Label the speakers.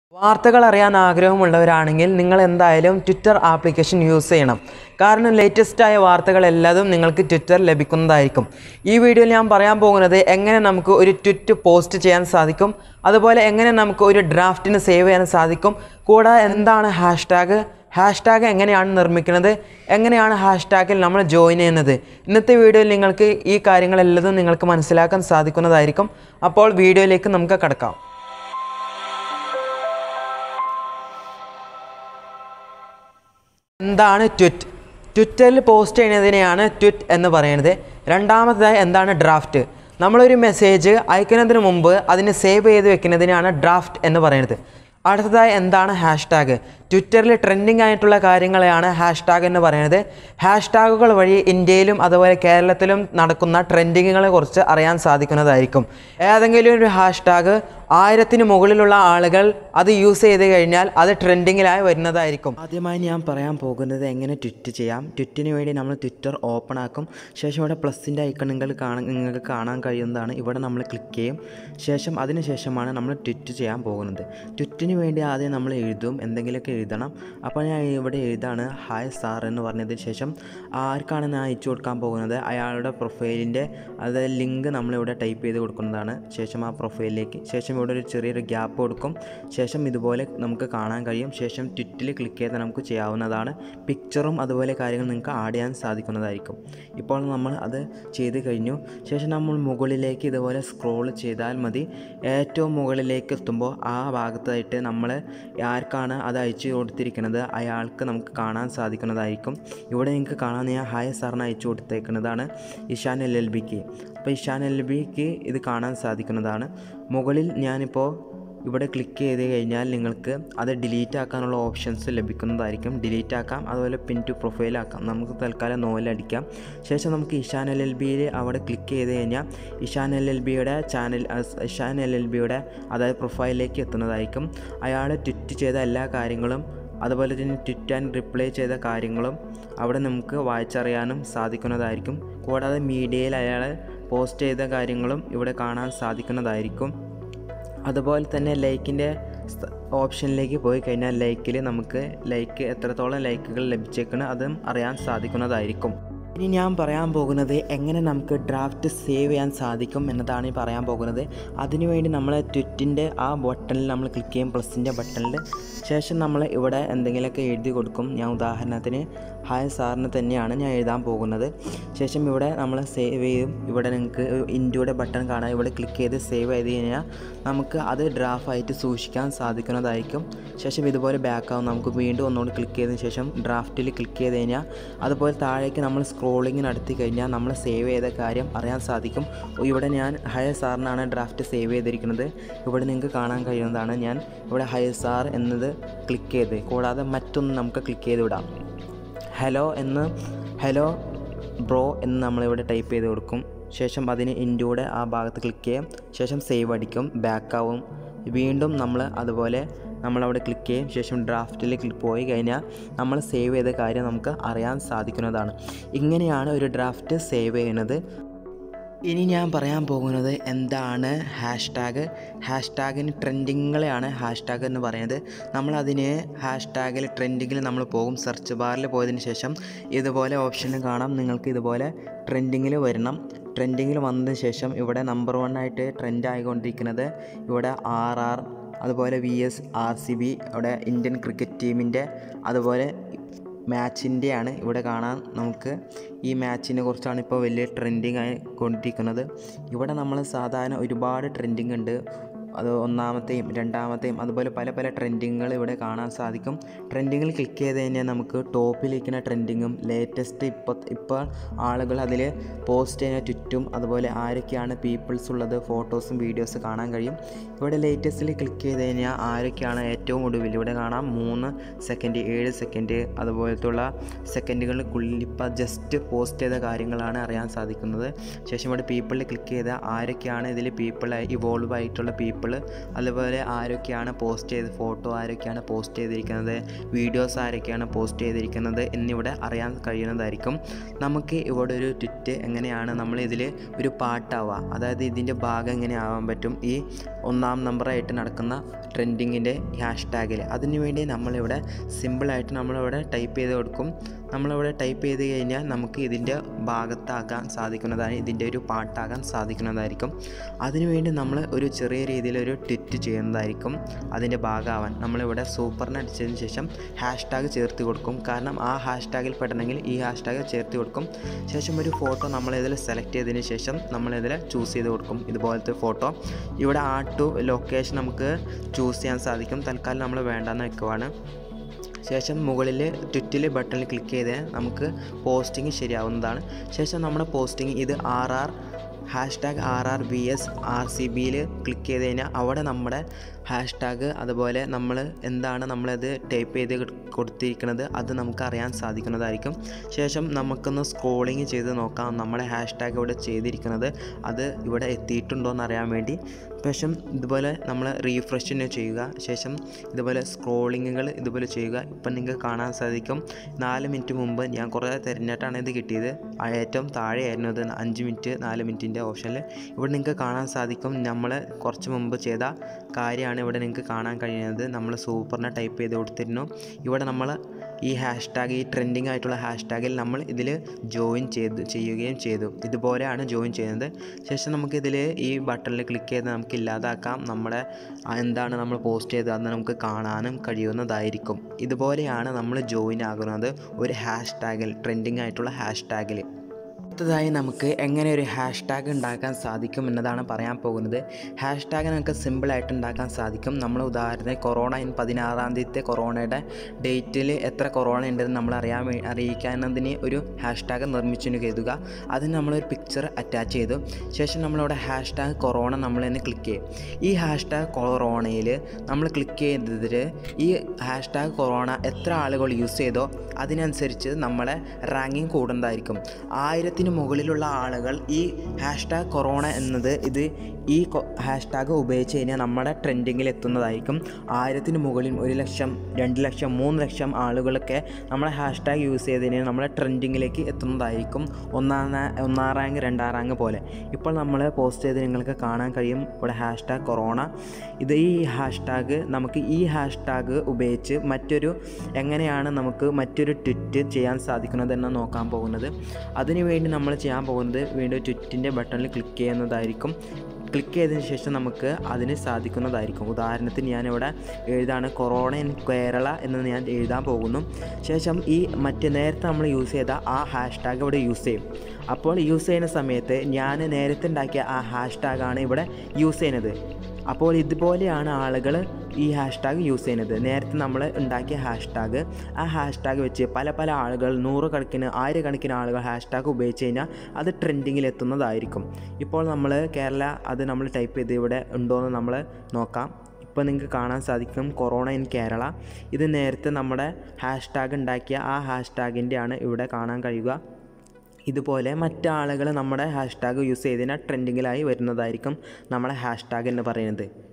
Speaker 1: വാർത്തകൾ അറിയാൻ ആഗ്രഹമുള്ളവരാണെങ്കിൽ നിങ്ങൾ എന്തായാലും ട്വിറ്റർ ആപ്ലിക്കേഷൻ യൂസ് ചെയ്യണം. കാരണം ലേറ്റസ്റ്റ് ആയ വാർത്തകളെല്ലാം നിങ്ങൾക്ക് ട്വിറ്റർ ലഭിക്കുന്നതായിരിക്കും. ഈ വീഡിയോയിൽ ഞാൻ പറയാൻ പോകുന്നത് എങ്ങനെ നമുക്ക് ഒരു ട്വീറ്റ് പോസ്റ്റ് ചെയ്യാൻ സാധിക്കും, അതുപോലെ എങ്ങനെ നമുക്ക് ഒരു ഡ്രാഫ്റ്റിന് സേവ് ചെയ്യാൻ സാധിക്കും, കൂടാതെ എന്താണ് ഹാഷ്ടാഗ് എങ്ങനെയാണ് നിർമ്മിക്കുന്നത്, എങ്ങനെയാണ് ഹാഷ്ടാഗിൽ നമ്മൾ ജോയിൻ ചെയ്യുന്നത്. ഇന്നത്തെ വീഡിയോയിൽ നിങ്ങൾക്ക് ഈ കാര്യങ്ങളെല്ലാം നിങ്ങൾക്ക് മനസ്സിലാക്കാൻ സാധിക്കുന്നതായിരിക്കും. അപ്പോൾ വീഡിയോയിലേക്ക് നമുക്ക് കടക്കാം. എന്താണ് ട്വീറ്റ്? ട്വിറ്ററിൽ പോസ്റ്റ് ചെയ്യുന്നതിനെയാണ് ട്വീറ്റ് എന്ന് പറയുന്നത്. രണ്ടാമതായി എന്താണ് ഡ്രാഫ്റ്റ്? നമ്മളൊരു മെസ്സേജ് അയക്കുന്നതിന് മുമ്പ് അതിനെ സേവ് ചെയ്ത് വെക്കുന്നതിനാണ് ഡ്രാഫ്റ്റ് എന്ന് പറയുന്നത്. അടുത്തതായി എന്താണ് ഹാഷ്ടാഗ്? ട്വിറ്ററിൽ ട്രെൻഡിങ് ആയിട്ടുള്ള കാര്യങ്ങളെയാണ് ഹാഷ്ടാഗ് എന്ന് പറയുന്നത്. ഹാഷ്ടാഗുകൾ വഴി ഇന്ത്യയിലും അതുപോലെ കേരളത്തിലും നടക്കുന്ന ട്രെൻഡിങ്ങുകളെ കുറിച്ച് അറിയാൻ സാധിക്കുന്നതായിരിക്കും. ഏതെങ്കിലും ഒരു ഹാഷ്ടാഗ് 1000-ന് മുകളിലുള്ള ആളുകൾ അത് യൂസ് ചെയ്ത് കഴിഞ്ഞാൽ അത് ട്രെൻഡിങ്ങിലായി വരുന്നതായിരിക്കും. ആദ്യമായി ഞാൻ പറയാൻ പോകുന്നത് എങ്ങനെ ട്വിറ്റ് ചെയ്യാം. ട്വിറ്റിന് വേണ്ടി നമ്മൾ ട്വിറ്റർ ഓപ്പൺ ആക്കും. ശേഷം ഇവിടെ പ്ലസിൻ്റെ ഐക്കൺ നിങ്ങൾക്ക് കാണാൻ കഴിയുന്നതാണ്. ഇവിടെ നമ്മൾ ക്ലിക്ക് ചെയ്യും. അതിനുശേഷമാണ് നമ്മൾ ട്വിറ്റ് ചെയ്യാൻ പോകുന്നത്. ട്വിറ്റിന് വേണ്ടി ആദ്യം നമ്മൾ എഴുതും, എന്തെങ്കിലുമൊക്കെ എഴുതണം. അപ്പോൾ ഞാൻ ഇവിടെ എഴുതാണ് ഹായ് സാർ എന്ന് പറഞ്ഞതിന് ശേഷം ആർക്കാണ് ഞാൻ അയച്ചു കൊടുക്കാൻ പോകുന്നത് അയാളുടെ പ്രൊഫൈലിൻ്റെ ലിങ്ക് നമ്മളിവിടെ ടൈപ്പ് ചെയ്ത് കൊടുക്കുന്നതാണ്. ശേഷം ആ പ്രൊഫൈലിലേക്ക് ഇവിടെ ഒരു ചെറിയൊരു ഗ്യാപ്പ് കൊടുക്കും. ശേഷം ഇതുപോലെ നമുക്ക് കാണാൻ കഴിയും. ശേഷം ട്വിറ്റിൽ ക്ലിക്ക് ചെയ്ത് നമുക്ക് ചെയ്യാവുന്നതാണ്. പിക്ചറും അതുപോലെ കാര്യങ്ങൾ നിങ്ങൾക്ക് ആഡ് ചെയ്യാൻ സാധിക്കുന്നതായിരിക്കും. ഇപ്പോൾ നമ്മൾ അത് ചെയ്ത് കഴിഞ്ഞു. ശേഷം നമ്മൾ മുകളിലേക്ക് ഇതുപോലെ സ്ക്രോൾ ചെയ്താൽ മതി. ഏറ്റവും മുകളിലേക്ക് എത്തുമ്പോൾ ആ ഭാഗത്തായിട്ട് നമ്മൾ ആർക്കാണ് അത് അയച്ചു കൊടുത്തിരിക്കുന്നത് അയാൾക്ക് നമുക്ക് കാണാൻ സാധിക്കുന്നതായിരിക്കും. ഇവിടെ നിങ്ങൾക്ക് കാണാൻ ഞാൻ ഹായ് സാറിന് അയച്ചു കൊടുത്തേക്കുന്നതാണ് ഇഷാൻ LLBക്ക്. അപ്പോൾ ഇഷാൻ LLBക്ക് ഇത് കാണാൻ സാധിക്കുന്നതാണ്. മുകളിൽ ഞാനിപ്പോൾ ഇവിടെ ക്ലിക്ക് ചെയ്ത് കഴിഞ്ഞാൽ നിങ്ങൾക്ക് അത് ഡിലീറ്റ് ആക്കാനുള്ള ഓപ്ഷൻസ് ലഭിക്കുന്നതായിരിക്കും. ഡിലീറ്റ് ആക്കാം, അതുപോലെ പിൻ ടു പ്രൊഫൈൽ ആക്കാം. നമുക്ക് തൽക്കാലം നോയിലടിക്കാം. ശേഷം നമുക്ക് ഇഷാൻ LLBയിൽ അവിടെ ക്ലിക്ക് ചെയ്ത് കഴിഞ്ഞാൽ ഇഷാൻ LLBയുടെ അതായത് പ്രൊഫൈലിലേക്ക് എത്തുന്നതായിരിക്കും. അയാൾ ട്വിറ്റ് ചെയ്ത എല്ലാ കാര്യങ്ങളും അതുപോലെ തന്നെ ട്വിറ്റ് ആൻഡ് റിപ്ലൈ ചെയ്ത കാര്യങ്ങളും അവിടെ നമുക്ക് വായിച്ചറിയാനും സാധിക്കുന്നതായിരിക്കും. കൂടാതെ മീഡിയയിൽ അയാൾ പോസ്റ്റ് ചെയ്ത കാര്യങ്ങളും ഇവിടെ കാണാൻ സാധിക്കുന്നതായിരിക്കും. അതുപോലെ തന്നെ ലൈക്കിൻ്റെ ഓപ്ഷനിലേക്ക് പോയി കഴിഞ്ഞാൽ ലൈക്കിൽ നമുക്ക് എത്രത്തോളം ലൈക്കുകൾ ലഭിച്ചേക്കണം അതും അറിയാൻ സാധിക്കുന്നതായിരിക്കും. ഇനി ഞാൻ പറയാൻ പോകുന്നത് എങ്ങനെ നമുക്ക് ഡ്രാഫ്റ്റ് സേവ് ചെയ്യാൻ സാധിക്കും എന്നതാണ് ഈ പറയാൻ പോകുന്നത്. അതിനുവേണ്ടി നമ്മൾ ട്വിറ്റിൻ്റെ ആ ബട്ടണിൽ നമ്മൾ ക്ലിക്ക് ചെയ്യും, പ്ലസിൻ്റെ ബട്ടണിൽ. ശേഷം നമ്മൾ ഇവിടെ എന്തെങ്കിലുമൊക്കെ എഴുതി കൊടുക്കും. ഞാൻ ഉദാഹരണത്തിന് ഹായ് സാറിന് തന്നെയാണ് ഞാൻ എഴുതാൻ പോകുന്നത്. ശേഷം ഇവിടെ നമ്മൾ സേവ് ചെയ്യും. ഇവിടെ നിങ്ങൾക്ക് ഇൻഡ്യൂടെ ബട്ടൺ കാണാം. ഇവിടെ ക്ലിക്ക് ചെയ്ത് സേവ് ചെയ്ത് കഴിഞ്ഞാൽ നമുക്ക് അത് ഡ്രാഫ്റ്റായിട്ട് സൂക്ഷിക്കാൻ സാധിക്കുന്നതായിരിക്കും. ശേഷം ഇതുപോലെ ബാക്കാവും. നമുക്ക് വീണ്ടും ഒന്നുകൂടി ക്ലിക്ക് ചെയ്തതിന് ശേഷം ഡ്രാഫ്റ്റിൽ ക്ലിക്ക് ചെയ്ത് കഴിഞ്ഞാൽ അതുപോലെ താഴേക്ക് നമ്മൾ സ്ക്രോളിങ് നടത്തി കഴിഞ്ഞാൽ നമ്മൾ സേവ് ചെയ്ത കാര്യം അറിയാൻ സാധിക്കും. ഇവിടെ ഞാൻ ഹായ് സാറിനാണ് ഡ്രാഫ്റ്റ് സേവ് ചെയ്തിരിക്കുന്നത്. ഇവിടെ നിങ്ങൾക്ക് കാണാൻ കഴിയുന്നതാണ്. ഞാൻ ഇവിടെ ഹായ് സാർ എന്നത് ക്ലിക്ക് ചെയ്ത്, കൂടാതെ മറ്റൊന്ന് നമുക്ക് ക്ലിക്ക് ചെയ്ത് വിടാം. ഹലോ ബ്രോ എന്ന് നമ്മളിവിടെ ടൈപ്പ് ചെയ്ത് കൊടുക്കും. ശേഷം അതിന് ഇൻഡ്യൂടെ ആ ഭാഗത്ത് ക്ലിക്ക് ചെയ്യും. ശേഷം സേവ് അടിക്കും, ബാക്കാവും. വീണ്ടും നമ്മൾ അതുപോലെ നമ്മളവിടെ ക്ലിക്ക് ചെയ്യും. ശേഷം ഡ്രാഫ്റ്റിലേക്ക് പോയി കഴിഞ്ഞാൽ നമ്മൾ സേവ് ചെയ്ത കാര്യം നമുക്ക് അറിയാൻ സാധിക്കുന്നതാണ്. ഇങ്ങനെയാണ് ഒരു ഡ്രാഫ്റ്റ് സേവ് ചെയ്യുന്നത്. ഇനി ഞാൻ പറയാൻ പോകുന്നത് എന്താണ് ഹാഷ്ടാഗിന് ട്രെൻഡിങ്ങുകളെയാണ് ഹാഷ്ടാഗ് എന്ന് പറയുന്നത്. നമ്മളതിന് ഹാഷ്ടാഗിൽ ട്രെൻഡിങ്ങിൽ നമ്മൾ പോകും. സെർച്ച് ബാറിൽ പോയതിന് ശേഷം ഇതുപോലെ ഓപ്ഷന് കാണാം. നിങ്ങൾക്ക് ഇതുപോലെ ട്രെൻഡിങ്ങിൽ വരണം. ട്രെൻഡിങ്ങിൽ വന്നതിന് ശേഷം ഇവിടെ നമ്പർ 1 ആയിട്ട് ട്രെൻഡ് ആയിക്കൊണ്ടിരിക്കുന്നത് ഇവിടെ RR, അതുപോലെ VS RCB, അവിടെ ഇന്ത്യൻ ക്രിക്കറ്റ് ടീമിൻ്റെ അതുപോലെ മാച്ചിൻ്റെയാണ് ഇവിടെ കാണാൻ. നമുക്ക് ഈ മാച്ചിനെ കുറിച്ചാണ് ഇപ്പോൾ വലിയ ട്രെൻഡിങ് ആയി കൊണ്ടിരിക്കുന്നത്. ഇവിടെ നമ്മൾ സാധാരണ ഒരുപാട് ട്രെൻഡിങ് ഉണ്ട്. അത് ഒന്നാമത്തെയും രണ്ടാമത്തെയും അതുപോലെ പല ട്രെൻഡിങ്ങുകൾ ഇവിടെ കാണാൻ സാധിക്കും. ട്രെൻഡിങ്ങിൽ ക്ലിക്ക് ചെയ്ത് കഴിഞ്ഞാൽ നമുക്ക് ടോപ്പിലിരിക്കുന്ന ട്രെൻഡിങ്ങും ലേറ്റസ്റ്റ് ഇപ്പോൾ ആളുകൾ അതിൽ പോസ്റ്റ് ചെയ്യുന്ന ട്വിറ്റും അതുപോലെ ആരൊക്കെയാണ് പീപ്പിൾസ് ഉള്ളത് ഫോട്ടോസും വീഡിയോസ് കാണാൻ കഴിയും. ഇവിടെ ലേറ്റസ്റ്റിൽ ക്ലിക്ക് ചെയ്ത് കഴിഞ്ഞാൽ ആരൊക്കെയാണ് ഏറ്റവും ഒടുവിൽ ഇവിടെ കാണാം 3 സെക്കൻഡ് 7 സെക്കൻഡ് അതുപോലത്തുള്ള സെക്കൻഡുകൾക്കുള്ളിൽ ഇപ്പോൾ ജസ്റ്റ് പോസ്റ്റ് ചെയ്ത കാര്യങ്ങളാണ് അറിയാൻ സാധിക്കുന്നത്. ശേഷം ഇവിടെ പീപ്പിളിൽ ക്ലിക്ക് ചെയ്താൽ ആരൊക്കെയാണ് ഇതിൽ ഇവോൾവ് ആയിട്ടുള്ള പീപ്പിൾ പീപ്പിൾ, അതുപോലെ ആരൊക്കെയാണ് പോസ്റ്റ് ചെയ്ത് ഫോട്ടോ ആരൊക്കെയാണ് പോസ്റ്റ് ചെയ്തിരിക്കുന്നത്, വീഡിയോസ് ആരൊക്കെയാണ് പോസ്റ്റ് ചെയ്തിരിക്കുന്നത് എന്നിവിടെ അറിയാൻ കഴിയുന്നതായിരിക്കും. നമുക്ക് ഇവിടെ ഒരു ട്വിറ്റ് എങ്ങനെയാണ് നമ്മളിതിൽ ഒരു പാട്ടാവുക, അതായത് ഇതിൻ്റെ ഭാഗം എങ്ങനെ ആവാൻ പറ്റും ഈ 1-ാം നമ്പറായിട്ട് നടക്കുന്ന ട്രെൻഡിങ്ങിൻ്റെ ഹാഷ്ടാഗിൽ. അതിനുവേണ്ടി നമ്മളിവിടെ സിമ്പിളായിട്ട് നമ്മളിവിടെ ടൈപ്പ് ചെയ്ത് കൊടുക്കും. നമ്മളിവിടെ ടൈപ്പ് ചെയ്ത് കഴിഞ്ഞാൽ നമുക്ക് ഇതിൻ്റെ ഭാഗത്താക്കാൻ സാധിക്കുന്നതാണ്, ഇതിൻ്റെ ഒരു പാട്ടാകാൻ സാധിക്കുന്നതായിരിക്കും. അതിനുവേണ്ടി നമ്മൾ ഒരു ചെറിയ രീതിയിലൊരു ട്വിറ്റ് ചെയ്യുന്നതായിരിക്കും. അതിൻ്റെ ഭാഗമാവാൻ നമ്മളിവിടെ സൂപ്പറിന് അടിച്ചതിന് ശേഷം ഹാഷ്ടാഗ് ചേർത്ത് കൊടുക്കും. കാരണം ആ ഹാഷ്ടാഗിൽ പെടണമെങ്കിൽ ഈ ഹാഷ്ടാഗ് ചേർത്ത് കൊടുക്കും. ശേഷം ഒരു ഫോട്ടോ നമ്മളിതിൽ സെലക്ട് ചെയ്തതിന് ശേഷം നമ്മളിതിൽ ചൂസ് ചെയ്ത് കൊടുക്കും. ഇതുപോലത്തെ ഫോട്ടോ ഇവിടെ ആഡ് ടു ലൊക്കേഷൻ നമുക്ക് ചൂസ് ചെയ്യാൻ സാധിക്കും. തൽക്കാലം നമ്മൾ വേണ്ടെന്ന് വെക്കുവാണ്. ശേഷം മുകളിൽ ട്വിറ്റിൽ ബട്ടണിൽ ക്ലിക്ക് ചെയ്ത് നമുക്ക് പോസ്റ്റിംഗ് ശരിയാവുന്നതാണ്. ശേഷം നമ്മുടെ പോസ്റ്റിംഗ് ഇത് ഹാഷ്ടാഗ് RRBSRCBയിൽ ക്ലിക്ക് ചെയ്ത് കഴിഞ്ഞാൽ അവിടെ നമ്മുടെ ഹാഷ്ടാഗ് അതുപോലെ എന്താണ് നമ്മളത് ടൈപ്പ് ചെയ്ത് കൊടുത്തിരിക്കുന്നത് അത് നമുക്ക് അറിയാൻ സാധിക്കുന്നതായിരിക്കും. ശേഷം നമുക്കൊന്ന് സ്ക്രോളിങ് ചെയ്ത് നോക്കാം നമ്മുടെ ഹാഷ്ടാഗ് ഇവിടെ ചെയ്തിരിക്കുന്നത് അത് ഇവിടെ എത്തിയിട്ടുണ്ടോ എന്നറിയാൻ വേണ്ടി. ശേഷം ഇതുപോലെ നമ്മൾ റീഫ്രഷ് ചെയ്യുക. ശേഷം ഇതുപോലെ സ്ക്രോളിങ്ങുകൾ ഇതുപോലെ ചെയ്യുക. ഇപ്പം നിങ്ങൾക്ക് കാണാൻ സാധിക്കും 4 മിനിറ്റ് മുമ്പ് ഞാൻ കുറേ തിരഞ്ഞിട്ടാണ് ഇത് കിട്ടിയത്. ഏറ്റവും താഴെയായിരുന്നു അത് 5 മിനിറ്റ് 4 മിനിറ്റിൻ്റെ ഓപ്ഷനിൽ. ഇവിടെ നിങ്ങൾക്ക് കാണാൻ സാധിക്കും നമ്മൾ കുറച്ച് മുമ്പ് ചെയ്ത കാര്യമാണ് ഇവിടെ നിങ്ങൾക്ക് കാണാൻ കഴിയുന്നത്. നമ്മൾ സൂപ്പറിനെ ടൈപ്പ് ചെയ്ത് കൊടുത്തിരുന്നു. ഇവിടെ നമ്മൾ ഈ ഹാഷ്ടാഗ് ഈ ട്രെൻഡിങ് ആയിട്ടുള്ള ഹാഷ്ടാഗിൽ നമ്മൾ ഇതിൽ ജോയിൻ ചെയ്യുകയും ചെയ്തു. ഇതുപോലെയാണ് ജോയിൻ ചെയ്യുന്നത്. ശേഷം നമുക്കിതിൽ ഈ ബട്ടണിൽ ക്ലിക്ക് ചെയ്ത് നമുക്ക് ഇല്ലാതാക്കാം. നമ്മുടെ എന്താണ് നമ്മൾ പോസ്റ്റ് ചെയ്തത് അത് നമുക്ക് കാണാനും കഴിയുന്നതായിരിക്കും. ഇതുപോലെയാണ് നമ്മൾ ജോയിൻ ആകുന്നത് ഒരു ഹാഷ്ടാഗിൽ, ട്രെൻഡിങ് ആയിട്ടുള്ള ഹാഷ്ടാഗിൽ. അടുത്തതായി നമുക്ക് എങ്ങനെ ഒരു ഹാഷ്ടാഗ് ഉണ്ടാക്കാൻ സാധിക്കും എന്നതാണ് പറയാൻ പോകുന്നത്. ഹാഷ്ടാഗ് നമുക്ക് സിമ്പിളായിട്ട് ഉണ്ടാക്കാൻ സാധിക്കും. നമ്മൾ ഉദാഹരണത്തിന് കൊറോണ 16-ാം തീയതിത്തെ കൊറോണയുടെ ഡേറ്റിൽ എത്ര കൊറോണ ഉണ്ടെന്ന് നമ്മൾ അറിയിക്കാനതിന് ഒരു ഹാഷ്ടാഗ് നിർമ്മിച്ചു കരുതുക. അതിന് നമ്മളൊരു പിക്ചർ അറ്റാച്ച് ചെയ്തു. ശേഷം നമ്മളിവിടെ ഹാഷ്ടാഗ് കൊറോണ നമ്മൾ തന്നെ ക്ലിക്ക് ചെയ്യും. ഈ ഹാഷ്ടാഗ് കൊറോണയിൽ നമ്മൾ ക്ലിക്ക് ചെയ്തതിൽ ഈ ഹാഷ്ടാഗ് കൊറോണ എത്ര ആളുകൾ യൂസ് ചെയ്തോ അതിനനുസരിച്ച് നമ്മളെ റാങ്കിങ് കൂടുന്നതായിരിക്കും. 1000-ന് മുകളിലുള്ള ആളുകൾ ഈ ഹാഷ്ടാഗ് കൊറോണ എന്നത് ഈ ഹാഷ്ടാഗ് ഉപയോഗിച്ച് കഴിഞ്ഞാൽ നമ്മുടെ ട്രെൻഡിങ്ങിൽ എത്തുന്നതായിരിക്കും. 1000-ന് മുകളിൽ 1 ലക്ഷം 2 ലക്ഷം 3 ലക്ഷം ആളുകളൊക്കെ നമ്മളെ ഹാഷ്ടാഗ് യൂസ് ചെയ്തതിന് നമ്മുടെ ട്രെൻഡിങ്ങിലേക്ക് എത്തുന്നതായിരിക്കും. 1-ാം റാങ്ക് 2-ാം റാങ്ക് പോലെ. ഇപ്പോൾ നമ്മൾ പോസ്റ്റ് ചെയ്ത് നിങ്ങൾക്ക് കാണാൻ കഴിയും ഇവിടെ ഹാഷ്ടാഗ് കൊറോണ. ഈ ഹാഷ്ടാഗ് നമുക്ക് ഈ ഹാഷ്ടാഗ് ഉപയോഗിച്ച് എങ്ങനെയാണ് നമുക്ക് മറ്റൊരു ട്വിറ്റ് ചെയ്യാൻ സാധിക്കുന്നതെന്ന് നോക്കാൻ പോകുന്നത്. അതിനുവേണ്ടി നമ്മൾ ചെയ്യാൻ പോകുന്നത് വീണ്ടും ട്വിറ്റിൻ്റെ ബട്ടണിൽ ക്ലിക്ക് ചെയ്യുന്നതായിരിക്കും. ക്ലിക്ക് ചെയ്തതിന് ശേഷം നമുക്ക് അതിന് സാധിക്കുന്നതായിരിക്കും. ഉദാഹരണത്തിന് ഞാനിവിടെ എഴുതാണ് കൊറോണ ഇൻ കേരള എന്ന് ഞാൻ എഴുതാൻ പോകുന്നു. ശേഷം ഈ നേരത്തെ നമ്മൾ യൂസ് ചെയ്ത ആ ഹാഷ്ടാഗ് ഇവിടെ യൂസ് ചെയ്യും. അപ്പോൾ യൂസ് ചെയ്യുന്ന സമയത്ത് ഞാൻ നേരത്തെ ഉണ്ടാക്കിയ ആ ഹാഷ്ടാഗാണ് ഇവിടെ യൂസ് ചെയ്യുന്നത്. അപ്പോൾ ഇതുപോലെയാണ് ആളുകൾ ഈ ഹാഷ്ടാഗ് യൂസ് ചെയ്യുന്നത്. നേരത്തെ നമ്മൾ ഉണ്ടാക്കിയ ആ ഹാഷ്ടാഗ് വെച്ച് പല ആളുകൾ 100 കണക്കിന് 1000 കണക്കിന് ആളുകൾ ഹാഷ്ടാഗ് ഉപയോഗിച്ച് കഴിഞ്ഞാൽ അത് ട്രെൻഡിങ്ങിൽ എത്തുന്നതായിരിക്കും. ഇപ്പോൾ നമ്മൾ കേരള അത് നമ്മൾ ടൈപ്പ് ചെയ്ത് ഇവിടെ ഉണ്ടോയെന്ന് നമ്മൾ നോക്കാം. ഇപ്പോൾ നിങ്ങൾക്ക് കാണാൻ സാധിക്കും കൊറോണ ഇൻ കേരള. ഇത് നേരത്തെ നമ്മുടെ ഹാഷ്ടാഗ് ഉണ്ടാക്കിയ ആ ഹാഷ്ടാഗിൻ്റെ ആണ് ഇവിടെ കാണാൻ കഴിയുക. ഇതുപോലെ മറ്റാളുകൾ നമ്മുടെ ഹാഷ്ടാഗ് യൂസ് ചെയ്തതിനാൽ ട്രെൻഡിങ്ങിലായി വരുന്നതായിരിക്കും നമ്മുടെ ഹാഷ്ടാഗ് എന്ന് പറയുന്നത്.